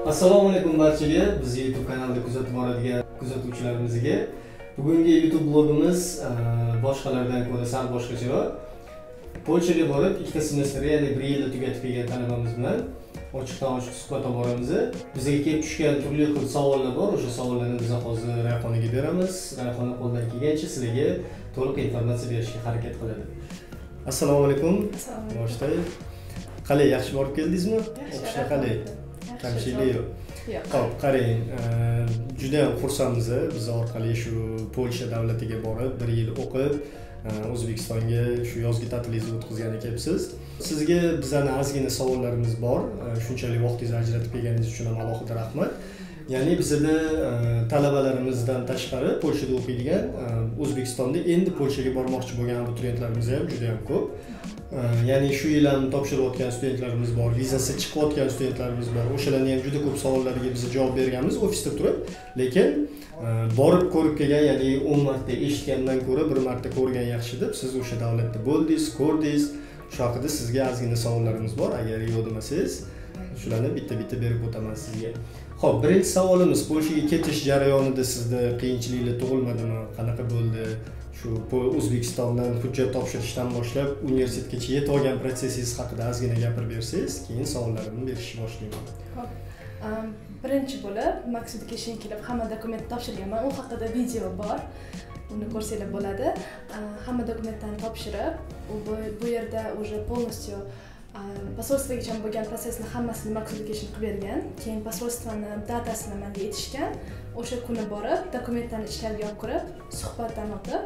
Assalomu alaykum barchaga, bizni YouTube kanalida kuzatib boradigan kuzatuvchilarimizga. Bugungi YouTube blogimiz boshqalardan ko'ra sal boshqacharoq. Polshaga borib, ikkita semestrni, ya'ni 1 yilda tugatib kelgan talabamiz bilan ochiqdan-ochiq suhbat olib boramiz. Bizga kelib tushgan turli xil savollar bor. O'sha savollarni biz hozir Rayxonaga beramiz. Rayxona qo'ldan kelgancha sizlarga to'liq informatsiya berishga harakat qiladi. Assalomu alaykum. Boshlaylik. Qalay, yaxshi borib keldingizmi? O'qishlar qalay? Kamchilik yo'q. Xo'p, qarang, juda ham xursandmiz. Biz orqali shu Polsha davlatiga borib, 1 yil o'qib, O'zbekistonga shu yozgi ta'tilingizni o'tkazgan ekansiz. Sizga bizlarning ozgina savollarimiz bor. Shunchalik vaqtingizni ajratib kelganingiz uchun ham alohida rahmat. Ya'ni bizda talabalarimizdan tashqari Polshada o'qiydigan, O'zbekistonda endi Polshaga bormoqchi bo'lgan abituriyentlarimiz ham juda ham ko'p. Ya'ni shu yil ham topshirayotgan studentlarimiz bor, vizasi chiqayotgan studentlarimiz bor. O'shalarning ham juda ko'p savollariga biz javob berganmiz ofisda turib, lekin borib ko'rib kelgan, ya'ni 10 marta eshitgandan ko'ra 1 marta ko'rgan yaxshi deb, siz o'sha davlatda bo'ldingiz, ko'rdingiz. Shu haqida sizga ozgina savollarimiz bor. Agar yo'q demasangiz, shularni bitta-bitta berib o'taman sizga. Xo'p, birinchi savolimiz, Polshaga ketish jarayonida sizda qiyinchiliklar tug'ilmadimi? Qanaqa bo'ldi? Shu O'zbekistondan hujjat topshirishdan boshlab universitetgacha yetib olgan prosessingiz haqida ozgina gapirib bersangiz, keyin savollarimni berishni boshlayman. Xo'p. Birinchi bo'lib, Maksudga kelib hamma dokument topshirganman. U haqida video bor. Uni ko'rsanglar bo'ladi. Hamma dokumentlarni topshirib, bu yerda уже полностью posolstvogacha bo'lgan prosesni hammasini Maksudga qilib bergan. Keyin posolstvoni datasini menga aytishgan. O'sha kuni borib, dokumentlarni ichkariga olib kirib, suhbatdan o'tib,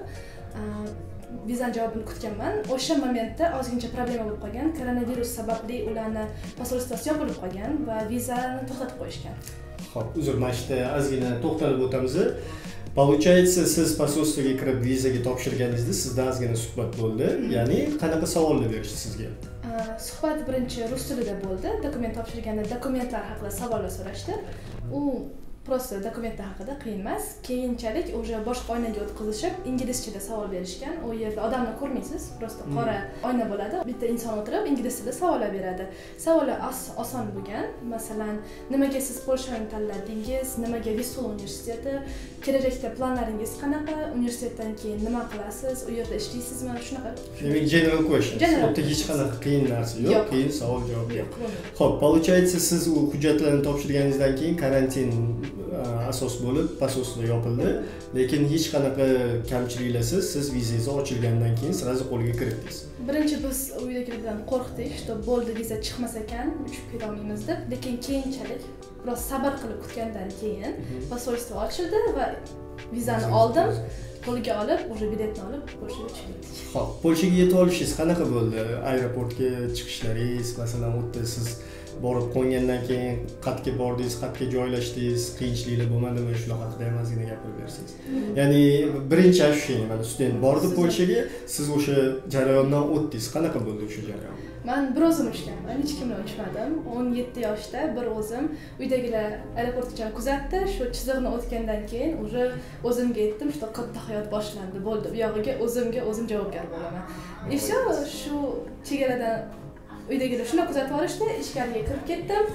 vizani javobini kutganman. O'sha momentda ozgincha problema bo'lib qolgan. Koronavirus sababli ularni posolstvosi yopilib qolgan va vizani to'xtatib qo'yishgan. Xo'p, uzr, mana shu yerda ozgina to'xtalib o'tamiz. Получается, siz posolstvoga kirib vizaga topshirganingizda sizda ozgina suhbat bo'ldi. Ya'ni qanaqa savollar berishdi sizga? Suhbat birinchi rus tilida bo'ldi. Dokument topshirganda dokumentlar haqida savollar so'rashdi. U просто dokumentlar haqida qiyin emas. Keyinchalik o'sha boshqa oynaga o'tkazishib, inglizchada savol berishgan. U yerda odamni ko'rmaysiz, просто qora oyna bo'ladi. Bitta inson o'tirib, ingliz tilida savollar beradi. Savollar oson bo'lgan. Masalan, nimaga siz Polshani tanladingiz? Nimaga Vistula universiteti? Kelajakda planlaringiz qanaqa? Universitetdan keyin nima qilasiz? U yerda ishlaysizmi? Shunaqa. Demak, general question. O'ta hech qanaqa qiyin narsa yo'q, qiyin savol-javob yo'q. Xo'p, получается, siz u hujjatlarni topshirganingizdan keyin karantin asos bo'lib posolstvo yopildi, lekin hech qanaqa kamchiliklarsiz siz vizangiz ochilgandan keyin sразу qo'lga kiritdingiz. Birinchi biz uydagilardan qo'rqdik, что bo'ldi viza chiqmas ekan, uchib keta olmaymiz deb, lekin keyinchalik biroz sabr qilib kutgandan keyin posolstvo ochildi va vizani oldim. Qo'lga olib, o'sha biletni olib, Polshaga chiqdik. Xo'p, Polshaga yetib olishingiz qanaqa bo'ldi? Aeroportga chiqishlaringiz, masalan, u yerda siz borib qo'ngandan keyin qayerga bordingiz, qayerga joylashdingiz, qiyinchiliklar bo'lmadimi? Shular haqida ham ozgina gapirib bersangiz. Ya'ni birinchi ощущение, mana student bordi Polshaga, siz o'sha jarayondan o'tdingiz. Qanaqa bo'ldi o'sha jarayon? Men bir o'zim uchganman, hech kimni uchmadim. 17 yoshda bir o'zim uydagilar aeroportgacha kuzatdi. Shu chiziqni o'tgandan keyin уже o'zimga aytdim, что katta hayot boshlandi, bo'ldi. Bu yog'iga o'zim javobgar bo'laman. И всё, shu chegaradan uydagilar shuni kuzatib olishdi, ichkariga kirib ketdim.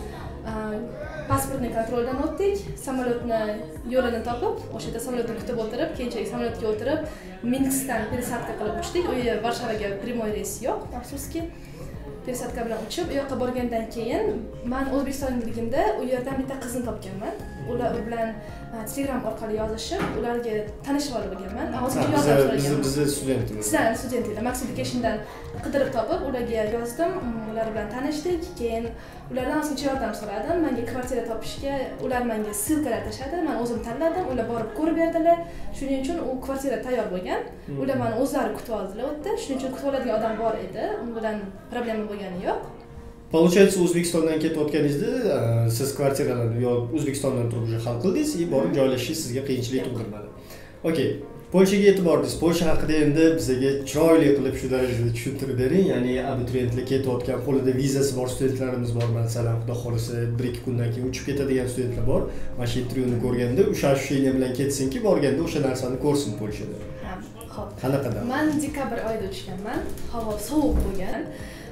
Pasportni kontroldan o'tdik, samolyotni yo'lini topib, o'sha yerda samolyotni kutib o'tirib, keyinchalik samolyotga o'tirib, Minskdan пересадка qilib uchdik. U yer Varsavaga primoy reys yo'q, afsuski. Пересадка bilan uchib, u yoqqa borgandan keyin men O'zbekistonligimda u yerdan bitta qizni topganman. Ular bilan Telegram orqali yozishib, ularga tanishib olganman. Hozircha yozib so'raganman. Biz studentimiz. Sizlar studentlar, Maksudga qidirib topib, ularga yozdim, ular bilan tanishdik. Keyin ulardan ozgincha yordam so'radim. Menga kvartira topishga ular menga ssilkalar tashladi. Men o'zim tanladim, ular borib ko'rib berdilar. Shuning uchun u kvartira tayyor bo'lgan. Ular meni o'zlari kutib oldilar u yerda. Shuning uchun kutib oladigan odam bor edi. U bilan problema bo'lgani yo'q. Получается, O'zbekistondan ketayotganingizda siz kvartiralarni yo O'zbekistondan turib уже hal qildingiz, borib joylashishingiz sizga qiyinchilik tug'dirmadi. Okey. Polshaga yetib bordingiz. Polsha haqida endi bizga chiroyli qilib shu darajada tushuntirib bering. Ya'ni abituriyentlar ketayotgan, qo'lida vizasi bor studentlarimiz bor. Masalan, xudo xolisa 1-2 kundan keyin uchib ketadigan studentlar bor. Mana shu intervyuni ko'rganda o'sha ощущение bilan ketsinki, borganda o'sha narsani ko'rsin Polshada. Xo'p. Qanaqada? Men dekabr oyida uchganman. Havo sovuq bo'lgan.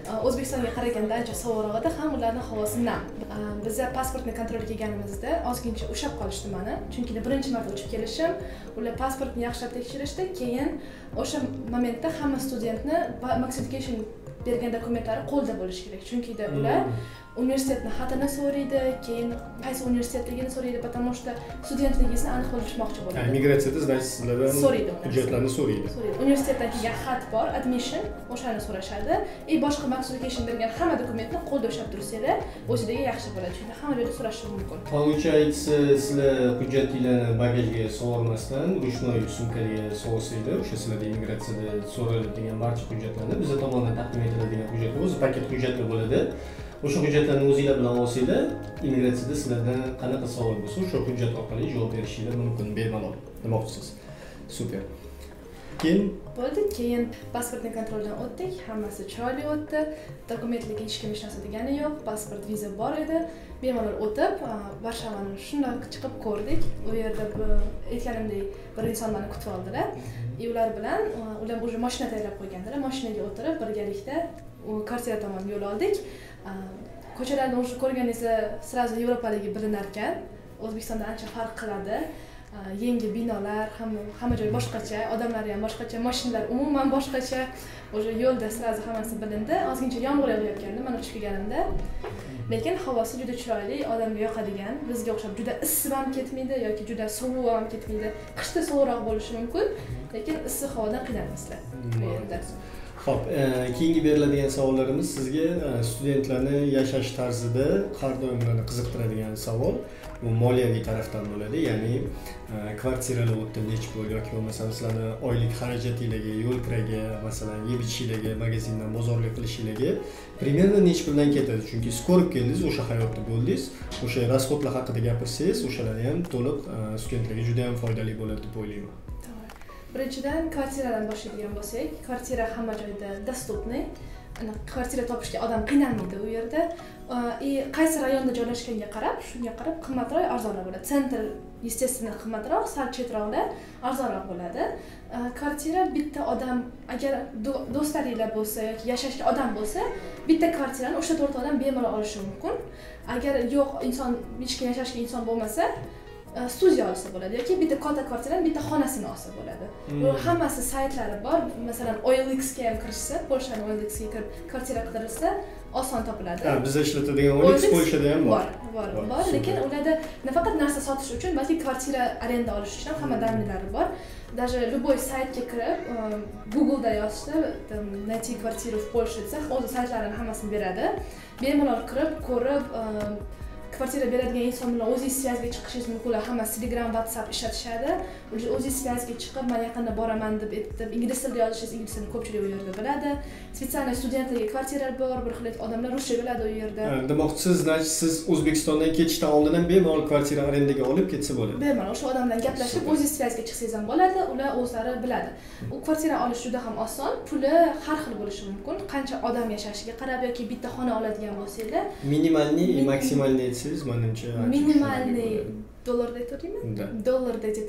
O'zbekistonga qaraganda ancha sovuqroq edi, ham ularning havosi nam. Biz pasportni kontrol qilganimizda ozgincha ushlab qolishdi meni, chunki birinchi marta uchib kelishim, ular pasportni yaxshilab tekshirishdi, keyin o'sha momentda hamma studentni Max Education bergan dokumentlari qo'lda bo'lishi kerak, chunki ular universitetni xatini so'raydi, keyin qaysi universitetligini so'raydi, потому что studentligingizni aniq bilishmoqchi bo'ladi. Migratsiyada значит sizlardan hujjatlarni so'raydi. Universitetdan kelgan xat bor, admission, o'shani so'rashadi. Boshqa Max Education bergan hamma dokumentni qo'lda ushlab tursanglar, o'zidagi yaxshi bo'ladi, chunki hamma joyda so'rashi mumkin. Qoluvchi aytsa, sizlar hujjatinglarni bagajga solmasdan, ruchnoy sumkaga solsanglar, o'sha sizlarda immigratsiyada so'raladigan barcha hujjatlarni biz tomonidan taqdim etiladigan hujjatlar o'zi paket hujjatlar bo'ladi. O'sha hujjatlarni o'zinglar bilan olsanglar, immigratsiyada sizlardan qanaqa savol bo'lsa, o'sha hujjat orqali javob berishinglar mumkin, bemalol. Demoqchisiz. Super. Keyin pasportni kontroldan o'tdik, hammasi chiroyli o'tdi. Dokumentlarga hech kim hech narsa degani yo'q, pasport, viza bor edi. Bemalol o'tib, Varshavani shundoq chiqib ko'rdik. U yerda aytganimdek bir inson meni kutib oldilar. Ular bilan ular o'sha mashina tayyorlab qo'ygandilar. Mashinaga o'tirib birgalikda kvartira tomon yo'l oldik. Ko'chalarni o'sha ko'rganingizda sразу yevropaligi bilinar ekan. O'zbekistonda ancha farq qiladi. Yangi binolar, hamma joy boshqacha, odamlar ham boshqacha, mashinalar umuman boshqacha. O'sha yo'lda sразу hammasi bilindi. Ozgincha yomg'ir yog'ayotgandi men uchib kelganimda. Lekin havosi juda chiroyli, odamga yoqadigan. Bizga o'xshab juda issiq ham ketmaydi yoki juda sovuq ham ketmaydi. Qishda sovuqroq bo'lishi mumkin, lekin issiq havodan qiynalmaysizlar bu yerda. Xo'p, keyingi beriladigan savollarimiz sizga studentlarni yashash tarzida har doim ularni qiziqtiradigan savol. Bu moliyaviy tarafdan bo'ladi, ya'ni kvartiralar o'tdi necha pul yoki bo'lmasa sizlarni oylik xarajatinglarga, yo'l kiraga, masalan, yeb ichishinglarga, magazindan bozorlik qilishinglarga примерно necha puldan ketadi? Chunki siz ko'rib keldingiz, o'sha hayotda bo'ldingiz. O'sha rasxodlar haqida gapirsangiz, o'shalarni ham to'liq studentlarga juda ham foydali bo'ladi deb o'ylayman. Birinchidan kvartiradan boshlaydigan bo'lsak, kvartira hamma joyda dostupniy. Kvartira topishga odam qiynalmaydi u yerda. Qaysi rayonda joylashganiga qarab, shunga qarab qimmatroq, arzonroq bo'ladi. Sentr естественно qimmatroq, sal chetroqlar arzonroq bo'ladi. Kvartira bitta odam, agar do'stlaringlar bo'lsa yoki yashashga odam bo'lsa, bitta kvartirani o'sha 4 odam bemalol olishi mumkin. Agar yo'q, inson hech kim yashashga inson bo'lmasa, studiya olsa bo'ladi yoki bitta katta kvartirani bitta xonasini olsa bo'ladi. Bu hammasi saytlari bor. Masalan, OLX ga ham kirishsa, Polshaning OLX ga kirib kvartira qidirilsa, oson topiladi. Biz ishlatadigan OLX Polshada ham bor. Bor, lekin ularda nafaqat narsa sotish uchun, balki kvartira arenda olish uchun ham hamma danilari bor. Даже любой saytga kirib, Google'da yozsa, найти квартиру в Польше desa, o'zi saytlarini hammasini beradi. Bemalol kirib, ko'rib, kvartira beradigan inson bilan o'zingiz svязga chiqishingiz mumkin. Hammasi Telegram, WhatsApp ishlatishadi. O'zingiz svязga chiqib, men yaqinda boraman deb aytib, ingliz tilida yozishingiz, ingliz tilini ko'pchilik u yerda biladi. Spetsialniy studentlarga kvartiralar bor, bir xil odamlar ruscha biladi u yerda. Demoqchisiz, siz O'zbekistondan ketishdan oldin ham bemalol kvartira arendaga olib ketsa bo'ladi. Bemalol o'sha odam bilan gaplashib, o'zingiz svязga chiqsangiz ham bo'ladi, ular o'zlari biladi. U kvartira olish juda ham oson, puli har xil bo'lishi mumkin. Qancha odam yashashiga qarab yoki bitta xona oladigan bo'lsanglar, minimalniy, maksimalniy manimcha minimalniy dollarda aytaymi? Dollarda где-то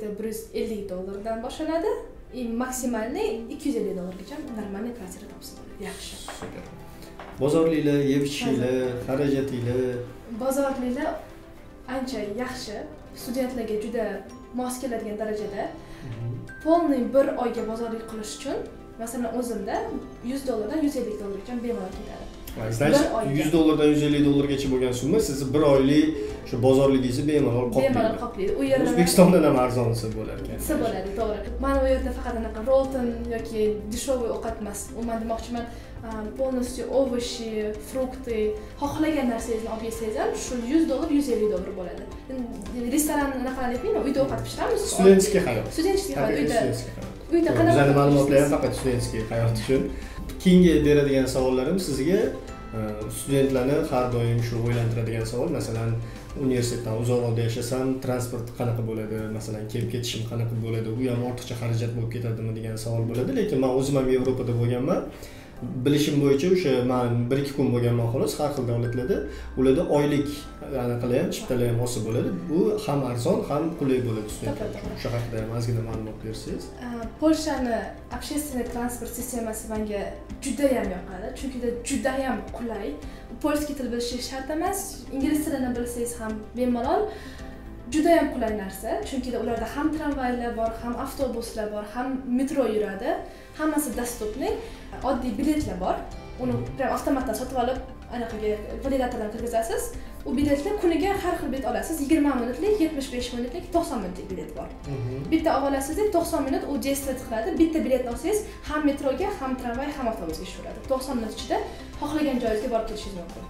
$150 boshlanadi. Maksimalniy $250gacha normalniy kvartira topsa bo'ladi. Yaxshi. Super. Bozorliklar, yeb ichishlar, xarajatinglar. Bozorliklar ancha yaxshi. Studentlarga juda mos keladigan darajada. Polniy bir oyga bozorlik qilish uchun, masalan, o'zimda $100dan $150gacha bemalol ketadi. Значит, $100dan $150gacha bo'lgan summa sizni bir oylik shu bozorligingizni bemalol qoplaydi. Bemalol qoplaydi. U yerda O'zbekistondan ham arzonsa bo'lar ekan. Bo'ladi, to'g'ri. Mana u yerda faqat anaqa rolton yoki dешёвый ovqat emas. Umuman demoqchiman, полностью овощи, frukti, xohlagan narsangizni olib yesangiz ham shu $100, $150 bo'ladi. Restoran anaqalarni uyda ovqat pishiramiz. Studentskiy hayot. Studentskiy hayot. Uyda qanaqa bizning ma'lumotlar ham faqat studentskiy hayot uchun. Keyingi beradigan savollarim sizga studentlarni har doim shu o'ylantiradigan savol. Masalan, universitetdan uzoqroqda yashasam, transport qanaqa bo'ladi? Masalan, kelib ketishim qanaqa bo'ladi? U ham ortiqcha xarajat bo'lib ketadimi degan savol bo'ladi. Lekin men o'zim ham Yevropada bo'lganman. bilishim bo'yicha o'sha men 1-2 kun bo'lganman xolos, har xil davlatlarda ularda oylik anaqa ham, chiptalar ham olsa bo'ladi. Bu ham arzon, ham qulay bo'ladi studentlarga. O'sha haqida ham ozgina ma'lumot bersangiz. Polshani общественный transport sistemasi menga juda ham yoqadi, chunki juda ham qulay. Polskiy til bilishingiz shart emas, ingliz tilini bilsangiz ham bemalol. Juda ham qulay narsa, chunki ularda ham tramvaylar bor, ham avtobuslar bor, ham metro yuradi. Hammasi dostupniy. Oddiy biletlar bor. Uni prям avtomatdan sotib olib, anaqaga validatordan kirgizasiz. U biletni kuniga har xil bilet olasiz. 20 minutlik, 75 minutlik, 90 minutlik bilet bor. Bitta olasiz, 90 minut u действовать qiladi. Bitta biletni olsangiz, ham metroga, ham tramvay, ham avtobusga tushiradi. 90 minut ichida xohlagan joyingizga borib kelishingiz mumkin.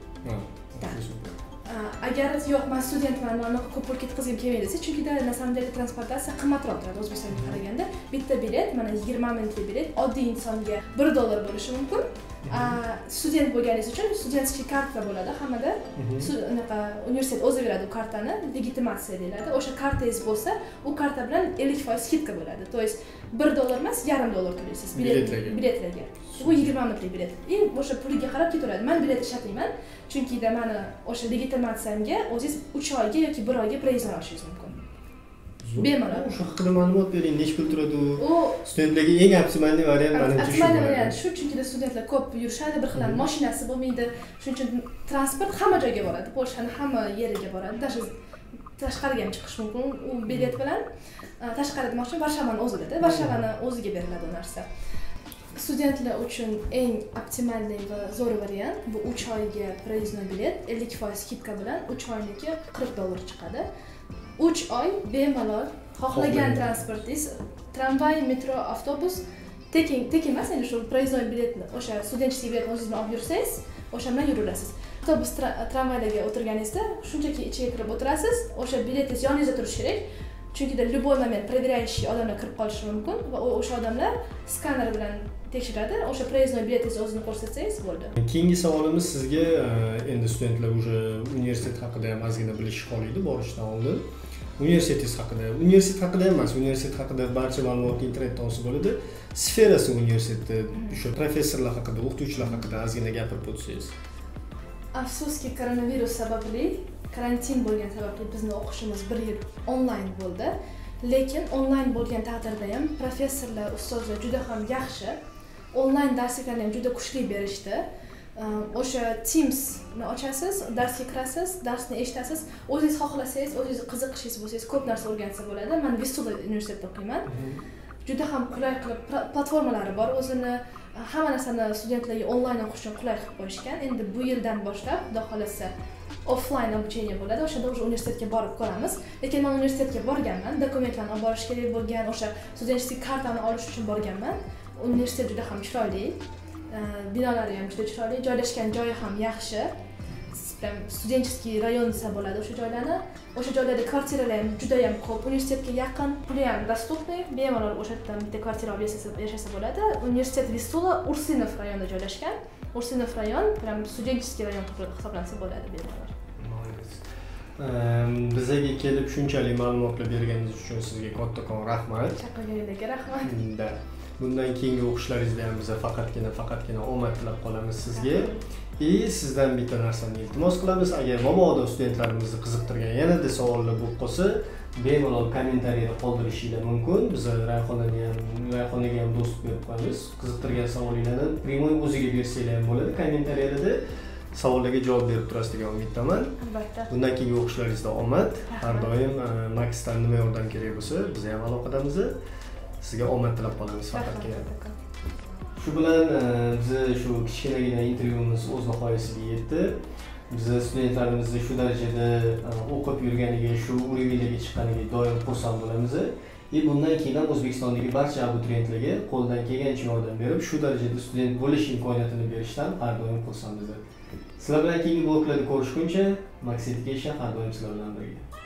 Agar yo'q, men studentman, men ko'p pul ketkazgim kelmaydi desa, chunki na самом деле transportatsiya qimmatroq turadi O'zbekistonga qaraganda. Bitta bilet, mana 20 minutlik bilet oddiy insonga $1 bo'lishi mumkin. Student bo'lganingiz uchun studentskiy karta bo'ladi hammada. Unaqa universitet o'zi beradi u kartani, legitimatsiya deyiladi. O'sha kartangiz bo'lsa, u karta bilan 50% skidka bo'ladi. To есть $1 emas, $0.5 to'laysiz biletlarga. Bu 20 minutlik bilet. O'sha puliga qarab ketaveradi. Men bilet ishlatmayman, chunki meni o'sha legitimatsiyamga o'zingiz 3 oyga yoki 1 oyga proyezddan olishingiz mumkin. Bemalol. O'sha haqida ma'lumot bering, nechta pul turadi u? Studentlarga eng optimal variant menimcha shu. Optimal variant shu, chunki studentlar ko'p yurishadi, bir xil mashinasi bo'lmaydi. Shuning uchun transport hamma joyga boradi. Polshani hamma yeriga boradi. Tashqariga ham chiqish mumkin u bilet bilan. Tashqari demoqchi, Varshavani o'zida, Varshavani o'ziga beriladi u narsa. Studentlar uchun eng optimalniy va zo'r variant bu 3 oyga proyezdnoy bilet, 50% skidka bilan 3 oyniki $40 chiqadi. 3 oy bemalol xohlagan transportingiz, tramvay, metro, avtobus tekin emas, endi shu proyezdnoy biletni, o'sha studentskiy biletni o'zingiz bilan olib yursangiz, o'sha bilan yuraverasiz. Avtobus, tramvaylarga o'tirganingizda shunchaki ichiga kirib o'tirasiz, o'sha biletingiz yoningizda turishi kerak. Chunki любой moment проверяющий odamlar kirib qolishi mumkin va o'sha odamlar skaner bilan tekshiradi. O'sha proyezdnoy biletingizni o'zini ko'rsatsangiz bo'ldi. Keyingi savolimiz sizga endi studentlar уже universitet haqida ham ozgina bilish qoladi borishdan oldin. Universitet haqida emas, universitet haqida barcha ma'lumotni internetdan olsa bo'ladi. Sferasi universitetda, o'sha professorlar haqida, o'qituvchilar haqida ozgina gapirib o'tsangiz. Afsuski koronavirus sababli, karantin bo'lgani sababli bizni o'qishimiz 1 yil onlayn bo'ldi. Lekin onlayn bo'lgan taqdirda ham professorlar, ustozlar juda ham yaxshi. Onlayn darsliklarni ham juda kuchli berishdi. O'sha Teamsni ochasiz, darsga kirasiz, darsni eshitasiz. O'zingiz xohlasangiz, o'zingiz qiziqishingiz bo'lsangiz ko'p narsa o'rgansa bo'ladi. Men Vistula universitetida o'qiyman. Juda ham qulay qilib platformalari bor. O'zini hamma narsani studentlarga onlayn o'qish uchun qulay qilib qo'yishgan. Endi bu yildan boshlab, xudo xolasa, offline обучение bo'ladi. O'shanda o'sha universitetga borib ko'ramiz. Lekin men universitetga borganman, dokumentlarni olib borish kerak bo'lgan, o'sha studentskiy kartani olish uchun borganman. Universitet juda ham chiroyli. Binolari ham juda chiroyli, joylashgan joyi ham yaxshi. Studentskiy rayon desa bo'ladi o'sha joylarni. O'sha joylarda kvartiralar ham juda ham ko'p, universitetga yaqin, puli ham dostupniy, bemalol o'sha yerdan bitta kvartira olib yashasa bo'ladi. Universitet Vistula Ursinov rayonida joylashgan. Ursinov rayon, prям studentskiy rayon hisoblansa bo'ladi bemalol. Bizga kelib shunchalik ma'lumotlar berganingiz uchun sizga kattakon rahmat. Chaqirganingizdagi rahmat. Bundan keyingi o'qishlaringizda ham biz faqatgina omad tilab qolamiz sizga. Sizdan bitta narsani iltimos qilamiz. Agar mabodo studentlarimizni qiziqtirgan yanada savollar bo'lib qolsa, bemalol kommentariyada qoldirishinglar mumkin. Biz Rayhonaga ham dostуп berib qo'yamiz. Qiziqtirgan savolinglarni primoy o'ziga bersanglar ham bo'ladi. Kommentariyada savollarga javob berib turasiz degan umiddaman. Albatta. Bundan keyingi o'qishlaringizda omad. Har doim Maxdan nima yordam kerak bo'lsa, biz ham aloqadamiz. Sizga omad tilab qolamiz faqatgina. Shu bilan biz shu kichkinagina intervyumiz o'z nihoyasiga yetdi. Biz studentlarimizni shu darajada o'qib yurganiga, shu urovnylarga chiqqaniga doim xursand bo'lamiz. Bundan keyin ham O'zbekistondagi barcha abituriyentlarga qo'ldan kelgancha yordam berib, shu darajada student bo'lish imkoniyatini berishdan har doim xursandmiz. Sizlar bilan keyingi bloklarda ko'rishguncha, Max Education har doim sizlar bilan birga.